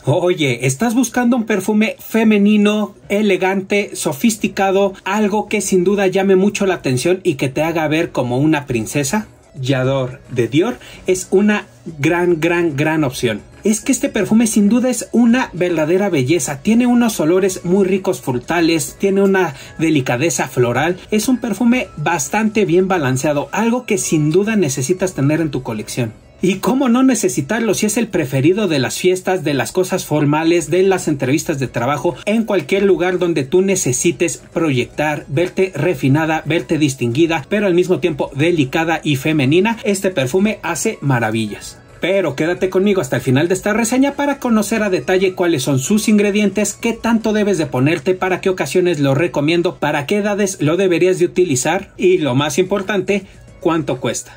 Oye, ¿estás buscando un perfume femenino, elegante, sofisticado, algo que sin duda llame mucho la atención y que te haga ver como una princesa? J'adore de Dior es una gran opción. Es que este perfume sin duda es una verdadera belleza, tiene unos olores muy ricos frutales, tiene una delicadeza floral, es un perfume bastante bien balanceado, algo que sin duda necesitas tener en tu colección. ¿Y cómo no necesitarlo si es el preferido de las fiestas, de las cosas formales, de las entrevistas de trabajo, en cualquier lugar donde tú necesites proyectar, verte refinada, verte distinguida, pero al mismo tiempo delicada y femenina? Este perfume hace maravillas. Pero quédate conmigo hasta el final de esta reseña para conocer a detalle cuáles son sus ingredientes, qué tanto debes de ponerte, para qué ocasiones lo recomiendo, para qué edades lo deberías de utilizar y, lo más importante, cuánto cuesta.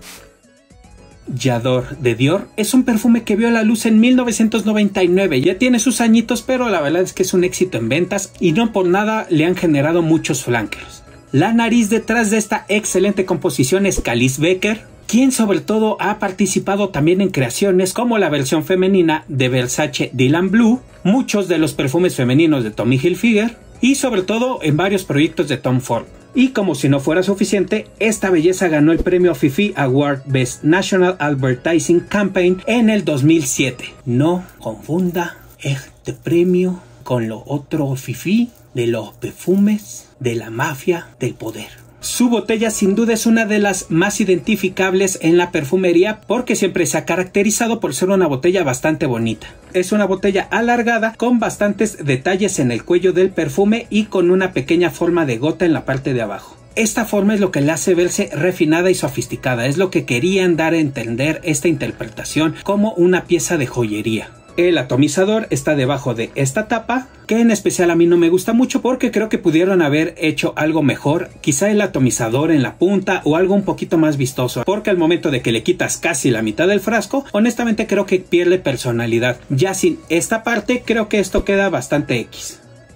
J'adore de Dior es un perfume que vio la luz en 1999, ya tiene sus añitos, pero la verdad es que es un éxito en ventas y no por nada le han generado muchos flankers. La nariz detrás de esta excelente composición es Calice Becker, quien sobre todo ha participado también en creaciones como la versión femenina de Versace Dylan Blue, muchos de los perfumes femeninos de Tommy Hilfiger y sobre todo en varios proyectos de Tom Ford. Y como si no fuera suficiente, esta belleza ganó el premio Fifi Award Best National Advertising Campaign en el 2007. No confunda este premio con lo otro Fifi de los perfumes de la mafia del poder. Su botella sin duda es una de las más identificables en la perfumería porque siempre se ha caracterizado por ser una botella bastante bonita. Es una botella alargada con bastantes detalles en el cuello del perfume y con una pequeña forma de gota en la parte de abajo. Esta forma es lo que le hace verse refinada y sofisticada, es lo que querían dar a entender esta interpretación como una pieza de joyería. El atomizador está debajo de esta tapa, que en especial a mí no me gusta mucho porque creo que pudieron haber hecho algo mejor, quizá el atomizador en la punta o algo un poquito más vistoso, porque al momento de que le quitas casi la mitad del frasco, honestamente creo que pierde personalidad. Ya sin esta parte creo que esto queda bastante X.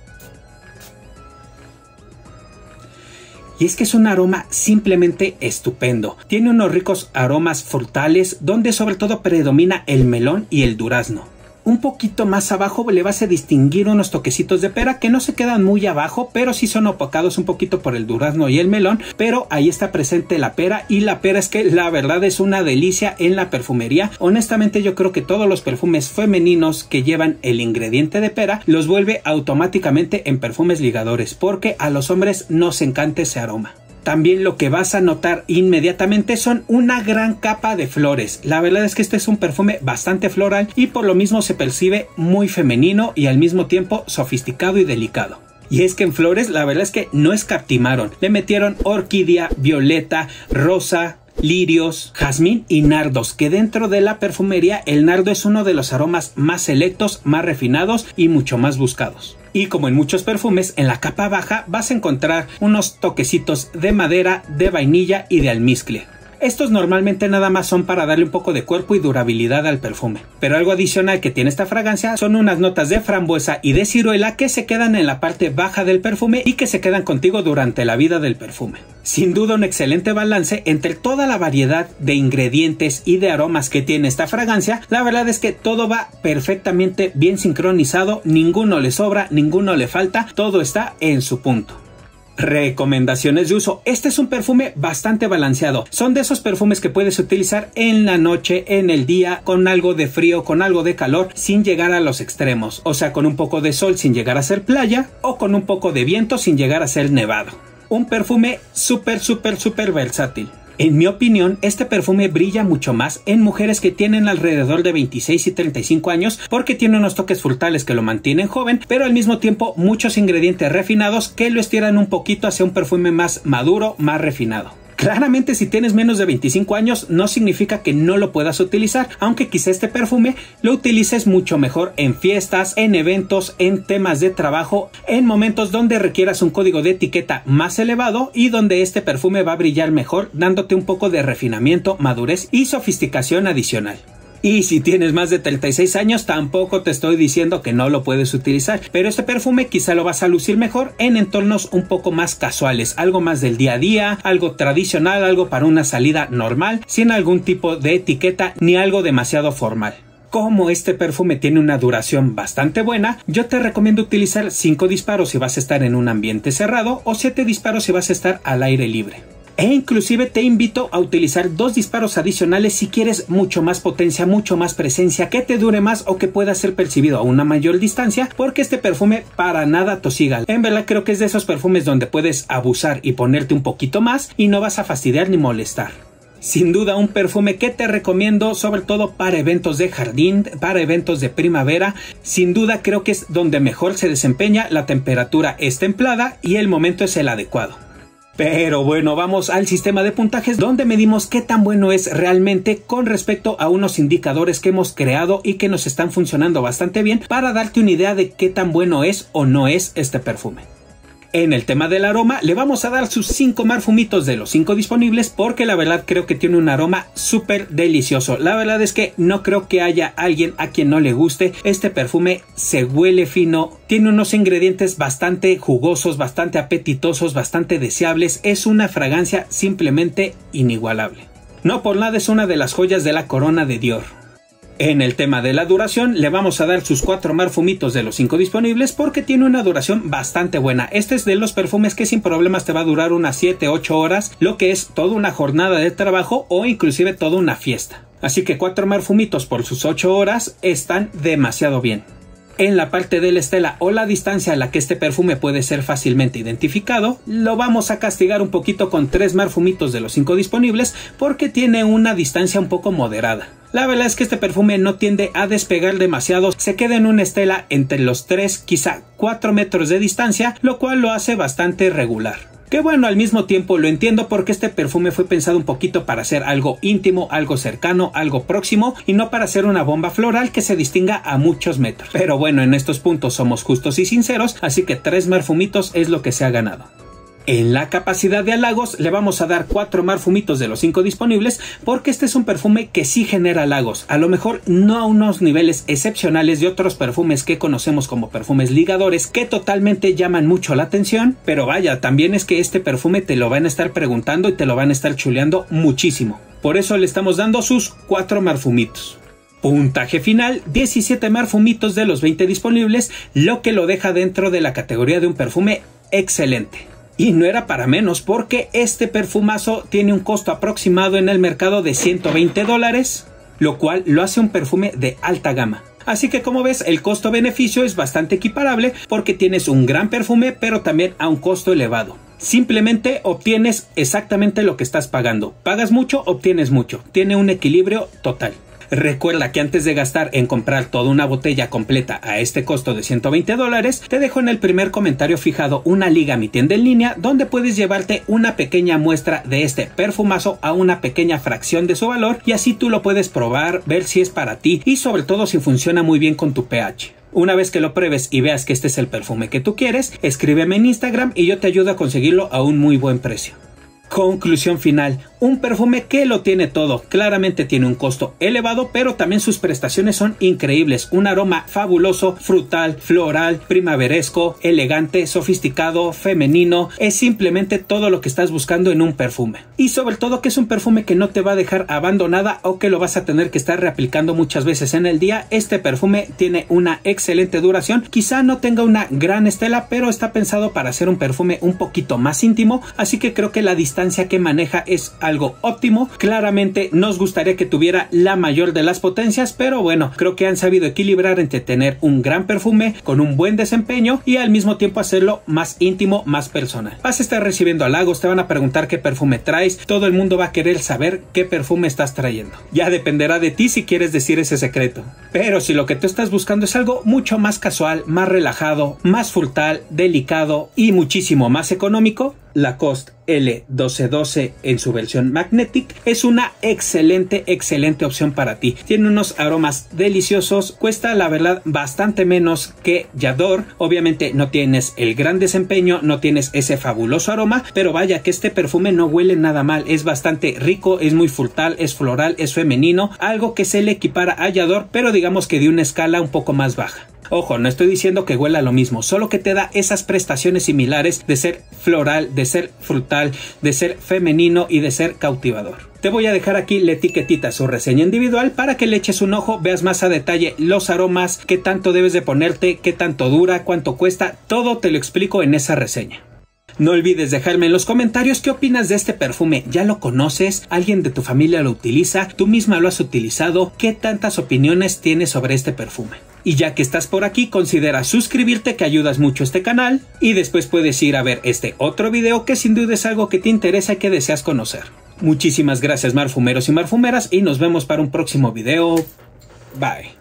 Y es que es un aroma simplemente estupendo. Tiene unos ricos aromas frutales donde sobre todo predomina el melón y el durazno. Un poquito más abajo le vas a distinguir unos toquecitos de pera que no se quedan muy abajo, pero sí son opacados un poquito por el durazno y el melón, pero ahí está presente la pera, y la pera es que la verdad es una delicia en la perfumería. Honestamente yo creo que todos los perfumes femeninos que llevan el ingrediente de pera los vuelve automáticamente en perfumes ligadores, porque a los hombres nos encanta ese aroma. También lo que vas a notar inmediatamente son una gran capa de flores. La verdad es que este es un perfume bastante floral y por lo mismo se percibe muy femenino y al mismo tiempo sofisticado y delicado. Y es que en flores la verdad es que no escatimaron. Le metieron orquídea, violeta, rosa, lirios, jazmín y nardos, que dentro de la perfumería el nardo es uno de los aromas más selectos, más refinados y mucho más buscados. Y como en muchos perfumes, en la capa baja vas a encontrar unos toquecitos de madera, de vainilla y de almizcle. Estos normalmente nada más son para darle un poco de cuerpo y durabilidad al perfume, pero algo adicional que tiene esta fragancia son unas notas de frambuesa y de ciruela que se quedan en la parte baja del perfume y que se quedan contigo durante la vida del perfume. Sin duda un excelente balance entre toda la variedad de ingredientes y de aromas que tiene esta fragancia. La verdad es que todo va perfectamente bien sincronizado, ninguno le sobra, ninguno le falta, todo está en su punto. Recomendaciones de uso. Este es un perfume bastante balanceado. Son de esos perfumes que puedes utilizar en la noche, en el día, con algo de frío, con algo de calor, sin llegar a los extremos. O sea, con un poco de sol sin llegar a ser playa, o con un poco de viento sin llegar a ser nevado. Un perfume súper versátil. En mi opinión, este perfume brilla mucho más en mujeres que tienen alrededor de 26 y 35 años porque tiene unos toques frutales que lo mantienen joven, pero al mismo tiempo muchos ingredientes refinados que lo estiran un poquito hacia un perfume más maduro, más refinado. Claramente si tienes menos de 25 años no significa que no lo puedas utilizar, aunque quizá este perfume lo utilices mucho mejor en fiestas, en eventos, en temas de trabajo, en momentos donde requieras un código de etiqueta más elevado y donde este perfume va a brillar mejor, dándote un poco de refinamiento, madurez y sofisticación adicional. Y si tienes más de 36 años, tampoco te estoy diciendo que no lo puedes utilizar, pero este perfume quizá lo vas a lucir mejor en entornos un poco más casuales, algo más del día a día, algo tradicional, algo para una salida normal, sin algún tipo de etiqueta ni algo demasiado formal. Como este perfume tiene una duración bastante buena, yo te recomiendo utilizar 5 disparos si vas a estar en un ambiente cerrado o 7 disparos si vas a estar al aire libre. E inclusive te invito a utilizar 2 disparos adicionales si quieres mucho más potencia, mucho más presencia, que te dure más o que pueda ser percibido a una mayor distancia, porque este perfume para nada tosiga. En verdad creo que es de esos perfumes donde puedes abusar y ponerte un poquito más y no vas a fastidiar ni molestar. Sin duda un perfume que te recomiendo sobre todo para eventos de jardín, para eventos de primavera. Sin duda creo que es donde mejor se desempeña, la temperatura es templada y el momento es el adecuado. Pero bueno, vamos al sistema de puntajes donde medimos qué tan bueno es realmente con respecto a unos indicadores que hemos creado y que nos están funcionando bastante bien para darte una idea de qué tan bueno es o no es este perfume. En el tema del aroma le vamos a dar sus 5 marfumitos de los 5 disponibles porque la verdad creo que tiene un aroma súper delicioso. La verdad es que no creo que haya alguien a quien no le guste. Este perfume se huele fino, tiene unos ingredientes bastante jugosos, bastante apetitosos, bastante deseables. Es una fragancia simplemente inigualable. No por nada es una de las joyas de la corona de Dior. En el tema de la duración le vamos a dar sus 4 marfumitos de los 5 disponibles porque tiene una duración bastante buena. Este es de los perfumes que sin problemas te va a durar unas 7-8 horas, lo que es toda una jornada de trabajo o inclusive toda una fiesta. Así que 4 marfumitos por sus 8 horas están demasiado bien. En la parte de la estela o la distancia a la que este perfume puede ser fácilmente identificado, lo vamos a castigar un poquito con 3 marfumitos de los 5 disponibles porque tiene una distancia un poco moderada. La verdad es que este perfume no tiende a despegar demasiado, se queda en una estela entre los 3, quizá 4 metros de distancia, lo cual lo hace bastante regular. Que bueno, al mismo tiempo lo entiendo porque este perfume fue pensado un poquito para ser algo íntimo, algo cercano, algo próximo y no para ser una bomba floral que se distinga a muchos metros. Pero bueno, en estos puntos somos justos y sinceros, así que 3 marfumitos es lo que se ha ganado. En la capacidad de halagos le vamos a dar 4 marfumitos de los 5 disponibles porque este es un perfume que sí genera halagos. A lo mejor no a unos niveles excepcionales de otros perfumes que conocemos como perfumes ligadores que totalmente llaman mucho la atención, pero vaya, también es que este perfume te lo van a estar preguntando y te lo van a estar chuleando muchísimo. Por eso le estamos dando sus 4 marfumitos. Puntaje final, 17 marfumitos de los 20 disponibles, lo que lo deja dentro de la categoría de un perfume excelente. Y no era para menos porque este perfumazo tiene un costo aproximado en el mercado de $120, lo cual lo hace un perfume de alta gama. Así que como ves, el costo-beneficio es bastante equiparable porque tienes un gran perfume pero también a un costo elevado. Simplemente obtienes exactamente lo que estás pagando. Pagas mucho, obtienes mucho. Tiene un equilibrio total. Recuerda que antes de gastar en comprar toda una botella completa a este costo de $120, te dejo en el primer comentario fijado una liga a mi tienda en línea donde puedes llevarte una pequeña muestra de este perfumazo a una pequeña fracción de su valor y así tú lo puedes probar, ver si es para ti y sobre todo si funciona muy bien con tu pH. Una vez que lo pruebes y veas que este es el perfume que tú quieres, escríbeme en Instagram y yo te ayudo a conseguirlo a un muy buen precio. Conclusión final, un perfume que lo tiene todo, claramente tiene un costo elevado, pero también sus prestaciones son increíbles, un aroma fabuloso, frutal, floral, primaveresco, elegante, sofisticado, femenino, es simplemente todo lo que estás buscando en un perfume. Y sobre todo que es un perfume que no te va a dejar abandonada o que lo vas a tener que estar reaplicando muchas veces en el día. Este perfume tiene una excelente duración, quizá no tenga una gran estela, pero está pensado para ser un perfume un poquito más íntimo, así que creo que la distancia que maneja es algo óptimo. Claramente nos gustaría que tuviera la mayor de las potencias, pero bueno, creo que han sabido equilibrar entre tener un gran perfume con un buen desempeño y al mismo tiempo hacerlo más íntimo, más personal. Vas a estar recibiendo halagos, te van a preguntar qué perfume traes, todo el mundo va a querer saber qué perfume estás trayendo. Ya dependerá de ti si quieres decir ese secreto. Pero si lo que tú estás buscando es algo mucho más casual, más relajado, más frutal, delicado y muchísimo más económico, Lacoste L1212 en su versión Magnetic es una excelente opción para ti. Tiene unos aromas deliciosos, cuesta la verdad bastante menos que J'adore. Obviamente no tienes el gran desempeño, no tienes ese fabuloso aroma, pero vaya que este perfume no huele nada mal, es bastante rico, es muy frutal, es floral, es femenino, algo que se le equipara a J'adore, pero digamos que de una escala un poco más baja. Ojo, no estoy diciendo que huela lo mismo, solo que te da esas prestaciones similares de ser floral, de ser frutal, de ser femenino y de ser cautivador. Te voy a dejar aquí la etiquetita, su reseña individual, para que le eches un ojo, veas más a detalle los aromas, qué tanto debes de ponerte, qué tanto dura, cuánto cuesta, todo te lo explico en esa reseña. No olvides dejarme en los comentarios qué opinas de este perfume. ¿Ya lo conoces? ¿Alguien de tu familia lo utiliza? ¿Tú misma lo has utilizado? ¿Qué tantas opiniones tienes sobre este perfume? Y ya que estás por aquí, considera suscribirte, que ayudas mucho a este canal, y después puedes ir a ver este otro video que sin duda es algo que te interesa y que deseas conocer. Muchísimas gracias, marfumeros y marfumeras, y nos vemos para un próximo video. Bye.